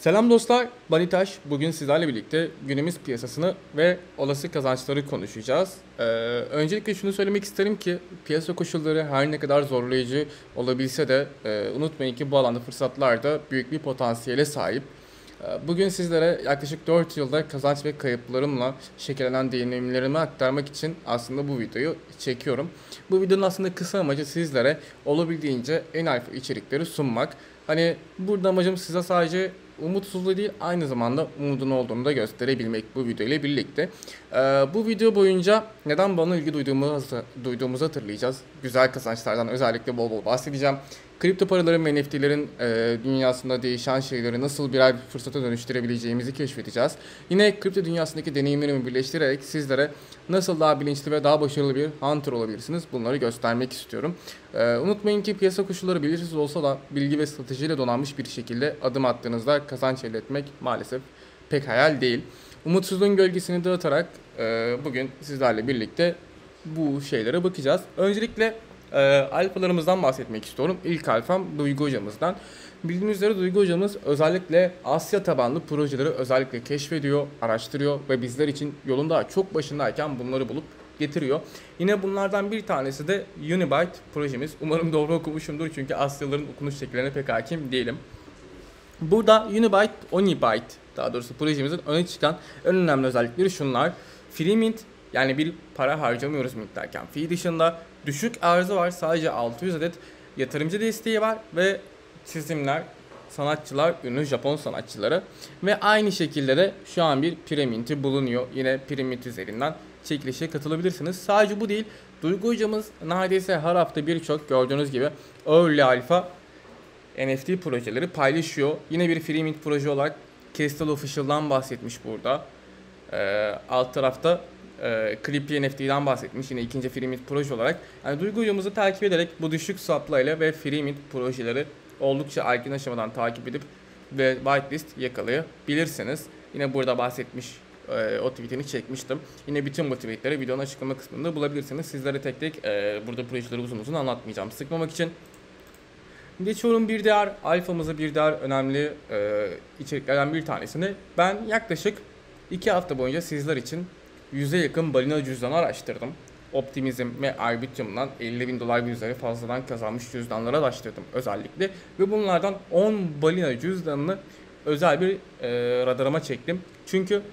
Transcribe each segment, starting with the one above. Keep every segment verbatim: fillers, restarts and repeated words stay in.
Selam dostlar, ben İtaş. Bugün sizlerle birlikte günümüz piyasasını ve olası kazançları konuşacağız. Ee, öncelikle şunu söylemek isterim ki piyasa koşulları her ne kadar zorlayıcı olabilse de e, unutmayın ki bu alanda fırsatlar da büyük bir potansiyele sahip. Ee, Bugün sizlere yaklaşık dört yılda kazanç ve kayıplarımla şekillenen deneyimlerimi aktarmak için aslında bu videoyu çekiyorum. Bu videonun aslında kısa amacı sizlere olabildiğince en alfa içerikleri sunmak. Hani burada amacım size sadece umutsuzluğu değil aynı zamanda umudun olduğunu da gösterebilmek bu video ile birlikte. Ee, bu video boyunca neden bana ilgi duyduğumuzu, duyduğumuzu hatırlayacağız. Güzel kazançlardan özellikle bol bol bahsedeceğim. Kripto paraların ve N F T'lerin e, dünyasında değişen şeyleri nasıl birer fırsata dönüştürebileceğimizi keşfedeceğiz. Yine kripto dünyasındaki deneyimlerimi birleştirerek sizlere nasıl daha bilinçli ve daha başarılı bir hunter olabilirsiniz bunları göstermek istiyorum. E, unutmayın ki piyasa koşulları belirsiz olsa da bilgi ve stratejiyle donanmış bir şekilde adım attığınızda kazanç elde etmek maalesef pek hayal değil. Umutsuzluğun gölgesini dağıtarak e, bugün sizlerle birlikte bu şeylere bakacağız. Öncelikle e, alfalarımızdan bahsetmek istiyorum. İlk alfam Duygu hocamızdan. Bildiğiniz üzere Duygu hocamız özellikle Asya tabanlı projeleri özellikle keşfediyor, araştırıyor ve bizler için yolun daha çok başındayken bunları bulup getiriyor. Yine bunlardan bir tanesi de Unibyte projemiz. Umarım doğru okumuşumdur çünkü Asyalıların okunuş şekillerine pek hakim değilim. Burada Unibyte, Onibyte daha doğrusu projemizin öne çıkan en önemli özellikleri şunlar. Free mint yani bir para harcamıyoruz mint derken. Fee dışında düşük arzı var, sadece altı yüz adet yatırımcı desteği var ve çizimler, sanatçılar, ünlü Japon sanatçıları ve aynı şekilde de şu an bir pre-mint'i bulunuyor. Yine pre-mint üzerinden çekilişe katılabilirsiniz. Sadece bu değil, Duygu hocamız neredeyse her hafta birçok gördüğünüz gibi Early Alpha N F T projeleri paylaşıyor. Yine bir free mint proje olarak Crystal Official'dan bahsetmiş burada. Ee, alt tarafta e, Clippy N F T'den bahsetmiş. Yine ikinci free mint proje olarak. Yani Duygu hocamızı takip ederek bu düşük supply ile ve free mint projeleri oldukça erken aşamadan takip edip ve whitelist yakalayabilirsiniz. Yine burada bahsetmiş e, o tweetini çekmiştim. Yine bütün bu tweetleri videonun açıklama kısmında bulabilirsiniz. Sizlere tek tek e, burada projeleri uzun uzun anlatmayacağım. Sıkmamak için. Geçiyorum bir diğer alfamıza bir diğer önemli e, içeriklerden bir tanesini. Ben yaklaşık iki hafta boyunca sizler için yüze yakın balina cüzdanı araştırdım. Optimizm ve Arbitrum elli bin dolar bir üzeri fazladan kazanmış cüzdanları araştırdım özellikle. Ve bunlardan on balina cüzdanını özel bir e, radarıma çektim. Çünkü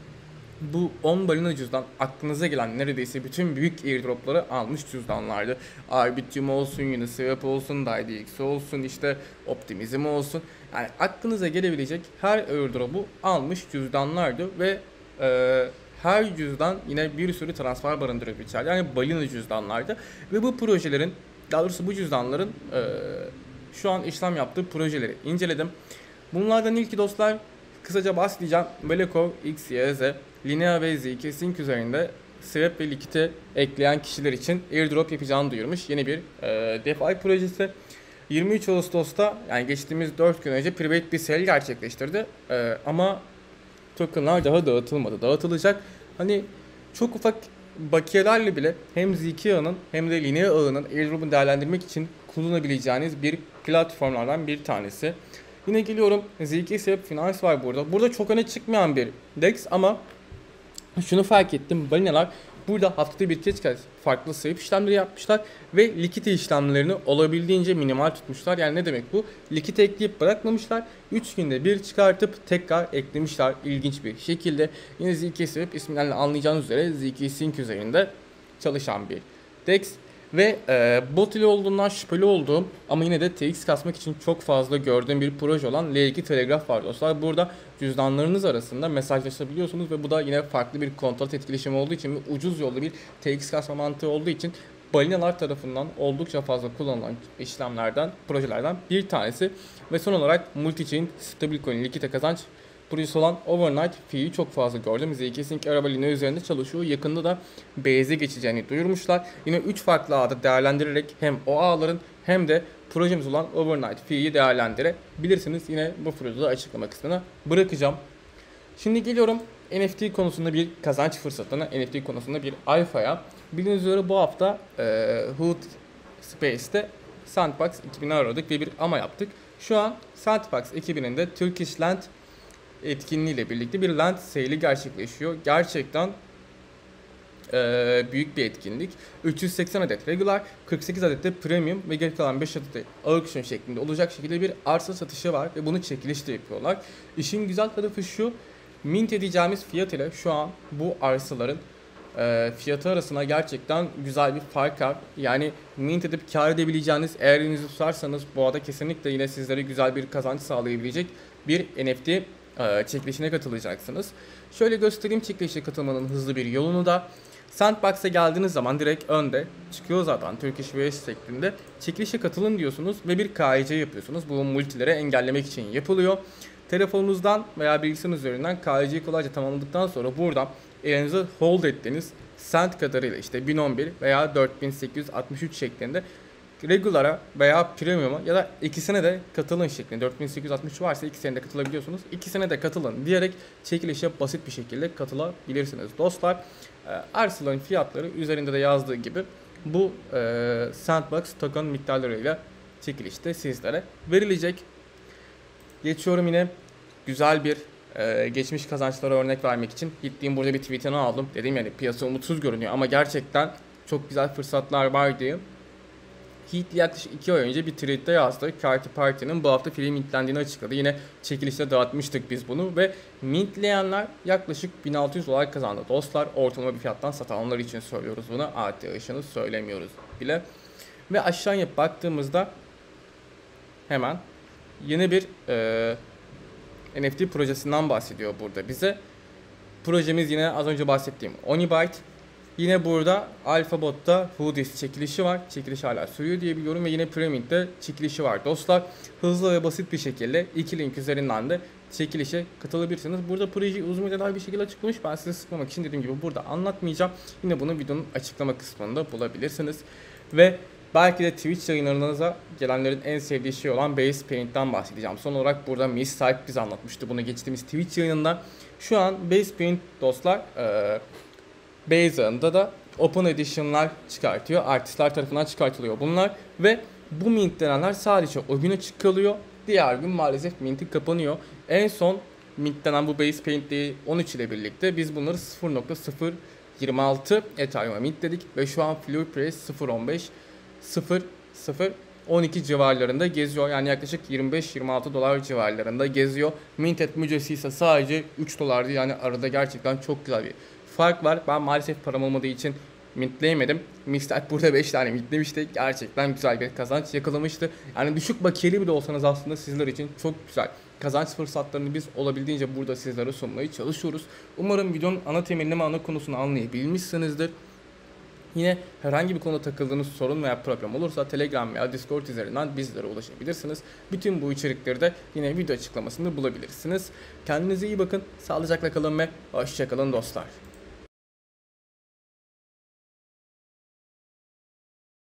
bu on balina cüzdan aklınıza gelen neredeyse bütün büyük airdropları almış cüzdanlardı. Arbitrum olsun, Uniswap olsun, D I D X olsun, işte Optimism olsun. Yani aklınıza gelebilecek her airdrop'u almış cüzdanlardı ve e, her cüzdan yine bir sürü transfer barındırıyor içeride. Yani balina cüzdanlardı ve bu projelerin, daha doğrusu bu cüzdanların e, şu an işlem yaptığı projeleri inceledim. Bunlardan ilki dostlar, kısaca bahsedeceğim. Belekov, X Y Z, Linea ve Z iki Sync üzerinde swap ve likiti ekleyen kişiler için airdrop yapacağını duyurmuş. Yeni bir e, DeFi projesi. yirmi üç Ağustos'ta yani geçtiğimiz dört gün önce private bir sale gerçekleştirdi. E, ama tokenlar daha dağıtılmadı. Dağıtılacak. Hani çok ufak bakiyelerle bile hem Z iki ağının hem de Linea ağının airdrop'u değerlendirmek için kullanabileceğiniz bir platformlardan bir tanesi. Yine geliyorum, Z iki Swap Finance var burada. Burada çok öne çıkmayan bir D E X ama şunu fark ettim. Balinalar burada haftada bir kez kez farklı swap işlemleri yapmışlar ve likit işlemlerini olabildiğince minimal tutmuşlar. Yani ne demek bu? Likit ekleyip bırakmamışlar. üç günde bir çıkartıp tekrar eklemişler ilginç bir şekilde. Yine Z iki Swap isminden anlayacağınız üzere Z iki Sync üzerinde çalışan bir D E X. Ve e, bot ile olduğundan şüpheli olduğum ama yine de T X kasmak için çok fazla gördüğüm bir proje olan L iki Telegraph var dostlar. Burada cüzdanlarınız arasında mesajlaşabiliyorsunuz ve bu da yine farklı bir kontrat etkileşimi olduğu için ve ucuz yollu bir T X kasma mantığı olduğu için balinalar tarafından oldukça fazla kullanılan işlemlerden, projelerden bir tanesi. Ve son olarak Multichain Stablecoin likite kazanç projesi olan Overnight Fee'yi çok fazla gördüm. Z iki Sync araba Linea üzerinde çalışıyor. Yakında da B'ye geçeceğini duyurmuşlar. Yine üç farklı ağda değerlendirerek hem o ağların hem de projemiz olan Overnight Fee'yi değerlendirebilirsiniz. Yine bu projede açıklama kısmına bırakacağım. Şimdi geliyorum N F T konusunda bir kazanç fırsatına, N F T konusunda bir alfaya. Bildiğiniz üzere bu hafta e, Hood Space'te Sandbox iki bini aradık ve bir ama yaptık. Şu an Sandbox ekibinin de Turkish Land etkinliğiyle birlikte bir land sale'i gerçekleşiyor. Gerçekten Ee, büyük bir etkinlik. üç yüz seksen adet regular, kırk sekiz adet de premium ve geri kalan beş adet de auction şeklinde olacak şekilde bir arsa satışı var ve bunu çekilişte yapıyorlar. İşin güzel tarafı şu, mint edeceğimiz fiyat ile şu an bu arsaların e, fiyatı arasında gerçekten güzel bir fark var. Yani mint edip kar edebileceğiniz, eğer elinizi tutarsanız bu arada kesinlikle yine sizlere güzel bir kazanç sağlayabilecek bir N F T e, çekilişine katılacaksınız. Şöyle göstereyim çekilişe katılmanın hızlı bir yolunu da. Sandbox'a geldiğiniz zaman direkt önde çıkıyor zaten Turkish V S şeklinde. Çekilişe katılın diyorsunuz ve bir K Y C yapıyorsunuz. Bu multilere engellemek için yapılıyor. Telefonunuzdan veya bilgisayarınız üzerinden K Y C'yi kolayca tamamladıktan sonra buradan elinize hold ettiğiniz sent kadarıyla işte bin on bir veya dört bin sekiz yüz altmış üç şeklinde regular'a veya premium'a ya da ikisine de katılın şeklinde, dört bin sekiz yüz altmış üç varsa ikisine de katılabiliyorsunuz. İkisine de katılın diyerek çekilişe basit bir şekilde katılabilirsiniz dostlar. Arsaların fiyatları üzerinde de yazdığı gibi bu e, Sandbox token miktarlarıyla çekilişte sizlere verilecek. Geçiyorum yine güzel bir e, geçmiş kazançlara örnek vermek için. Gittiğim burada bir tweetini aldım. Dedim yani piyasa umutsuz görünüyor ama gerçekten çok güzel fırsatlar var diye. Heat yaklaşık iki ay önce bir tweette yazdı. Carty Party'nin bu hafta film mintlendiğini açıkladı. Yine çekilişte dağıtmıştık biz bunu ve mintleyenler yaklaşık bin altı yüz dolar kazandı. Dostlar ortalama bir fiyattan satanlar için söylüyoruz bunu. A T H'ını söylemiyoruz bile. Ve aşağıya baktığımızda hemen yeni bir e, N F T projesinden bahsediyor burada bize. Projemiz yine az önce bahsettiğim Onibyte. Yine burada Alphabot'ta Hoodies çekilişi var. Çekiliş hala sürüyor diye biliyorum ve yine Pyramid'de çekilişi var dostlar. Hızlı ve basit bir şekilde iki link üzerinden de çekilişe katılabilirsiniz. Burada projeyi uzun detaylı bir şekilde açıklamış. Ben size sıkmamak için dediğim gibi burada anlatmayacağım. Yine bunu videonun açıklama kısmında bulabilirsiniz. Ve belki de Twitch yayınlarınıza gelenlerin en sevdiği şey olan Base Paint'ten bahsedeceğim. Son olarak burada Miss Type bize anlatmıştı bunu geçtiğimiz Twitch yayınında. Şu an Base Paint dostlar ee, Base'ında da Open Edition'lar çıkartıyor. Artistler tarafından çıkartılıyor bunlar. Ve bu mintlenenler sadece o gün açık kalıyor. Diğer gün maalesef minti kapanıyor. En son mintlenen bu Base Paint on üç ile birlikte biz bunları sıfır nokta sıfır yirmi altı Ethereum'a mintledik. Ve şu an Floor Price sıfır nokta on beş sıfır nokta sıfır on iki civarlarında geziyor. Yani yaklaşık yirmi beş yirmi altı dolar civarlarında geziyor. Mint etme ücreti ise sadece üç dolardı. Yani arada gerçekten çok güzel bir fark var. Ben maalesef param olmadığı için mintleyemedim. Mistak burada beş tane mintlemişti. Gerçekten güzel bir kazanç yakalamıştı. Yani düşük bakiyeli bile olsanız aslında sizler için çok güzel kazanç fırsatlarını biz olabildiğince burada sizlere sunmaya çalışıyoruz. Umarım videonun ana temelini ve ana konusunu anlayabilmişsinizdir. Yine herhangi bir konuda takıldığınız sorun veya problem olursa Telegram veya Discord üzerinden bizlere ulaşabilirsiniz. Bütün bu içerikleri de yine video açıklamasında bulabilirsiniz. Kendinize iyi bakın, sağlıcakla kalın ve hoşça kalın dostlar.